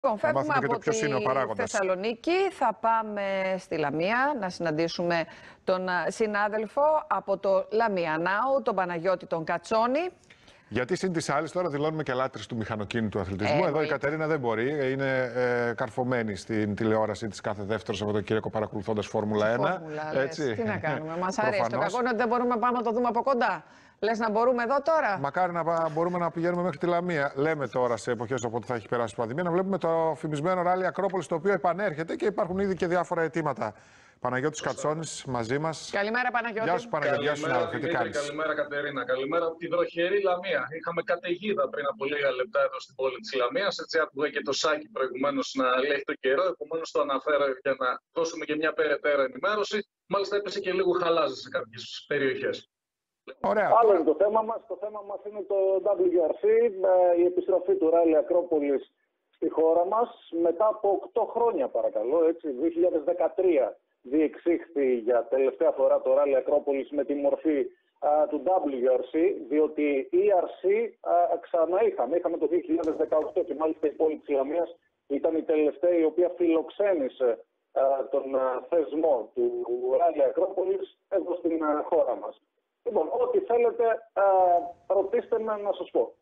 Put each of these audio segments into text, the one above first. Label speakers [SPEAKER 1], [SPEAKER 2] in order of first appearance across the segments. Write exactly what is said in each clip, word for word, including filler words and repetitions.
[SPEAKER 1] Λοιπόν, φεύγουμε από τη Θεσσαλονίκη, θα πάμε στη Λαμία να συναντήσουμε τον συνάδελφο από το Lamia Now, τον Παναγιώτη τον Κατσόνη.
[SPEAKER 2] Γιατί συν της άλλης τώρα δηλώνουμε και λάτρεις του μηχανοκίνητου αθλητισμού. Ε, Εδώ η Κατερίνα δεν μπορεί, είναι ε, καρφωμένη στην τηλεόραση της κάθε δεύτερο Σαββατοκύριακο παρακολουθώντας Φόρμουλα ένα.
[SPEAKER 1] Φόρμουλα, έτσι. Τι να κάνουμε, μας αρέσει. Το κακό είναι ότι δεν μπορούμε να πάμε να το δούμε από κοντά. Λες να μπορούμε εδώ τώρα.
[SPEAKER 2] Μακάρι να μπορούμε να πηγαίνουμε μέχρι τη Λαμία. Λέμε τώρα σε εποχές όπου θα έχει περάσει η πανδημία να βλέπουμε το φημισμένο ράλι Ακρόπολης, το οποίο επανέρχεται και υπάρχουν ήδη και διάφορα αιτήματα. Παναγιώτης Κατσόνης μαζί μας.
[SPEAKER 1] Καλημέρα, Παναγιώτη.
[SPEAKER 2] Γεια σου, Παναγιώτη. Γεια σου, συνάδελφε. Τι κάνεις?
[SPEAKER 3] Καλημέρα, Κατερίνα. Καλημέρα από τη βροχερή Λαμία. Είχαμε καταιγίδα πριν από λίγα λεπτά εδώ στην πόλη της Λαμίας. Έτσι, άκουγα και το Σάκη προηγουμένως να λέει το καιρό. Επομένως, το αναφέρω για να δώσουμε και μια περαιτέρω ενημέρωση. Μάλιστα, έπεσε και λίγο χαλάζι σε κάποιες περιοχές.
[SPEAKER 2] Ωραία.
[SPEAKER 4] Άλλο είναι το θέμα μας. Το θέμα μας είναι το ντάμπλιου αρ σι, η επιστροφή του ράλι Ακρόπολης στη χώρα μας μετά από οκτώ χρόνια, παρακαλώ. Έτσι, δύο χιλιάδες δεκατρία διεξήχθη για τελευταία φορά το ράλι Ακρόπολης με τη μορφή α, του ντάμπλιου αρ σι, διότι η ι αρ σι α, ξανά είχαμε. Είχαμε το δύο χιλιάδες δεκαοκτώ και μάλιστα η πόλη της Λαμίας ήταν η τελευταία η οποία φιλοξένησε α, τον α, θεσμό του ράλι Ακρόπολης εδώ στην α, χώρα μας. Λοιπόν, ό,τι θέλετε, α, ρωτήστε με να σας πω.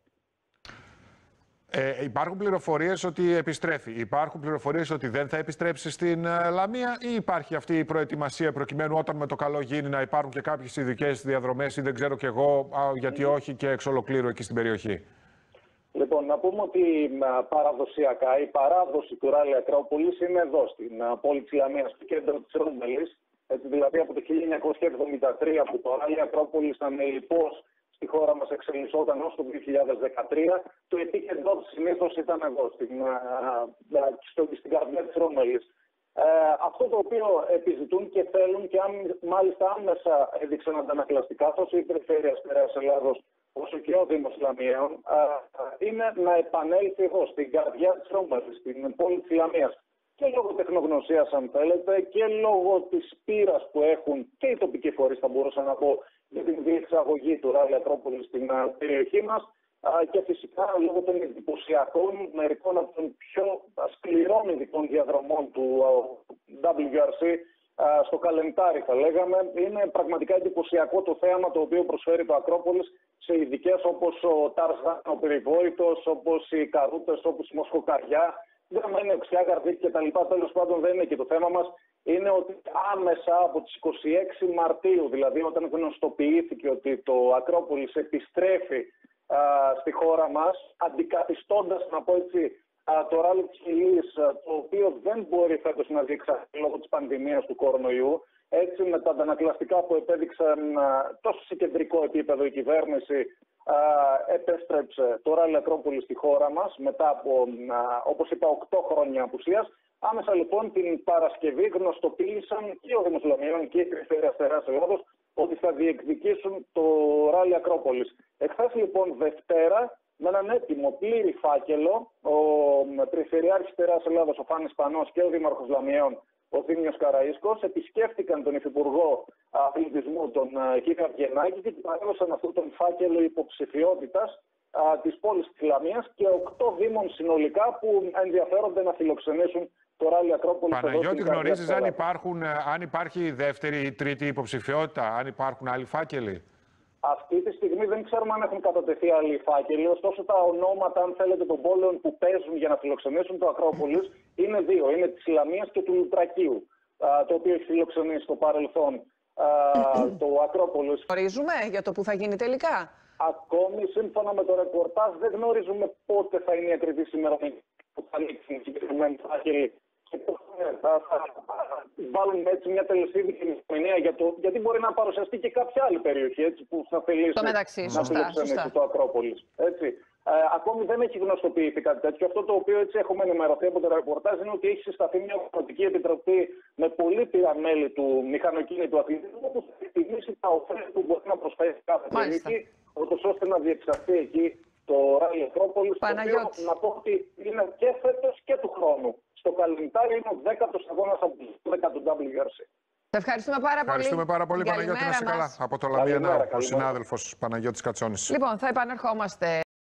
[SPEAKER 2] Ε, υπάρχουν πληροφορίες ότι επιστρέφει. Υπάρχουν πληροφορίες ότι δεν θα επιστρέψει στην uh, Λαμία, ή υπάρχει αυτή η προετοιμασία προκειμένου όταν με το καλό γίνει να υπάρχουν και κάποιες ειδικές διαδρομές ή δεν ξέρω κι εγώ α, γιατί όχι και εξ ολοκλήρου εκεί στην περιοχή?
[SPEAKER 4] Λοιπόν, να πούμε ότι α, παραδοσιακά η παράδοση του ράλι Ακρόπολης είναι εδώ στην α, πόλη της Λαμίας, στο κέντρο της Ρούμελης. Έτσι, δηλαδή από το χίλια εννιακόσια εβδομήντα τρία που το ράλι Ακρόπολης ήταν λοιπός στη χώρα μας, εξελισσόταν ως το δύο χιλιάδες δεκατρία, το επίκεντρό της συνήθως ήταν εδώ, στην, α, στο, στην καρδιά της Ρούμελης. Ε, αυτό το οποίο επιζητούν και θέλουν και αν, μάλιστα άμεσα έδειξαν αντανακλαστικά τόσο η Περιφέρεια Στερεάς Ελλάδος όσο και ο Δήμος Λαμιαίων, είναι να επανέλθει εδώ, στην καρδιά της Ρούμελης, στην πόλη της Λαμίας. Και λόγω τεχνογνωσίας, αν θέλετε, και λόγω της πείρας που έχουν και οι τοπικοί φορείς, θα μπορούσα να πω, για την διεξαγωγή του ράλι Ακρόπολης στην α, περιοχή μας, α, και φυσικά λόγω των εντυπωσιακών, μερικών από των πιο σκληρών ειδικών διαδρομών του ντάμπλιου αρ σι α, στο καλεντάρι, θα λέγαμε. Είναι πραγματικά εντυπωσιακό το θέαμα το οποίο προσφέρει το Ακρόπολης σε ειδικές όπως ο Ταρζάν, ο Περιβόητος, όπως οι Καρούτες, όπως η Μοσχοκαριά. Δεν είναι οξιά καρδί και τα λοιπά, τέλος πάντων δεν είναι και το θέμα μας. Είναι ότι άμεσα από τις είκοσι έξι Μαρτίου, δηλαδή όταν γνωστοποιήθηκε ότι το Ακρόπολης επιστρέφει α, στη χώρα μας, αντικαθιστώντας, να πω έτσι, α, το ράλι της Χιλής, το οποίο δεν μπορεί φέτος να διεξαχθεί λόγω της πανδημίας του κορονοϊού. Έτσι, με τα αντανακλαστικά που επέδειξαν α, τόσο σε κεντρικό επίπεδο η κυβέρνηση, Uh, επέστρεψε το ράλι Ακρόπολης στη χώρα μας μετά από, uh, όπως είπα, οκτώ χρόνια απουσίας. Άμεσα λοιπόν την Παρασκευή γνωστοποίησαν και ο Δήμος Λαμιών και η Περιφέρεια Στερεάς Ελλάδος ότι θα διεκδικήσουν το ράλι Ακρόπολης. Εχθές λοιπόν Δευτέρα, με έναν έτοιμο πλήρη φάκελο, ο Περιφερειάρχης Στερεάς Ελλάδος, ο Φάνης Πανός, και ο Δήμαρχος Λαμιών, ο Θήμιος Καραΐσκος, επισκέφτηκαν τον Υφυπουργό Αθλητισμού, τον Κίκα Βιενάκη, και του παρέδωσαν αυτόν τον φάκελο υποψηφιότητας της πόλης της Λαμίας και οκτώ δήμων συνολικά που ενδιαφέρονται να φιλοξενήσουν το ράλι Ακρόπολης.
[SPEAKER 2] Παναγιώτη, γνωρίζεις αν, υπάρχουν, αν υπάρχει δεύτερη ή τρίτη υποψηφιότητα, αν υπάρχουν άλλοι φάκελοι?
[SPEAKER 4] Αυτή τη στιγμή δεν ξέρουμε αν έχουν κατατεθεί άλλοι φάκελοι, ωστόσο τα ονόματα, αν θέλετε, των πόλεων που παίζουν για να φιλοξενήσουν το Ακρόπολης είναι δύο. Είναι της Λαμίας και του Λουτρακίου, το οποίο έχει φιλοξενήσει στο παρελθόν το Ακρόπολης.
[SPEAKER 1] Γνωρίζουμε για το που θα γίνει τελικά?
[SPEAKER 4] Ακόμη, σύμφωνα με το ρεπορτάζ, δεν γνωρίζουμε πότε θα είναι η ακριβή ημερομηνία που θα ανοίξουν οι συγκεκριμένοι φάκελοι. Και θα βάλουν έτσι μια τελεσίδικη ημερομηνία για το, γιατί μπορεί να παρουσιαστεί και κάποια άλλη περιοχή έτσι, που θα θελήσει να φιλοξενήσει το Ακρόπολης. Έτσι. Ε, ακόμη δεν έχει γνωστοποιηθεί κάτι τέτοιο. Αυτό το οποίο έτσι έχουμε ενημερωθεί από το ρεπορτάζ είναι ότι έχει συσταθεί μια κρατική επιτροπή με πολύπειρα μέλη του μηχανοκίνητου αθλητισμού που θα εκτιμήσει τα ωφέλη που μπορεί να προσφέρει κάθε περιοχή, ώστε να διεξαχθεί εκεί το ράλι Ακρόπολης. Το οποίο να πω ότι είναι και φέτος και του χρόνου. Στο καλεντάρι είναι ο δέκατος αγώνας από τους δέκα του ντάμπλιου αρ σι.
[SPEAKER 1] Σε ευχαριστούμε πάρα πολύ.
[SPEAKER 2] Ευχαριστούμε πάρα πολύ, Παναγιώτη, να είσαι καλά. Από το Lamia Now, ο συνάδελφος Παναγιώτης Κατσόνης.
[SPEAKER 1] Λοιπόν, θα επανερχόμαστε.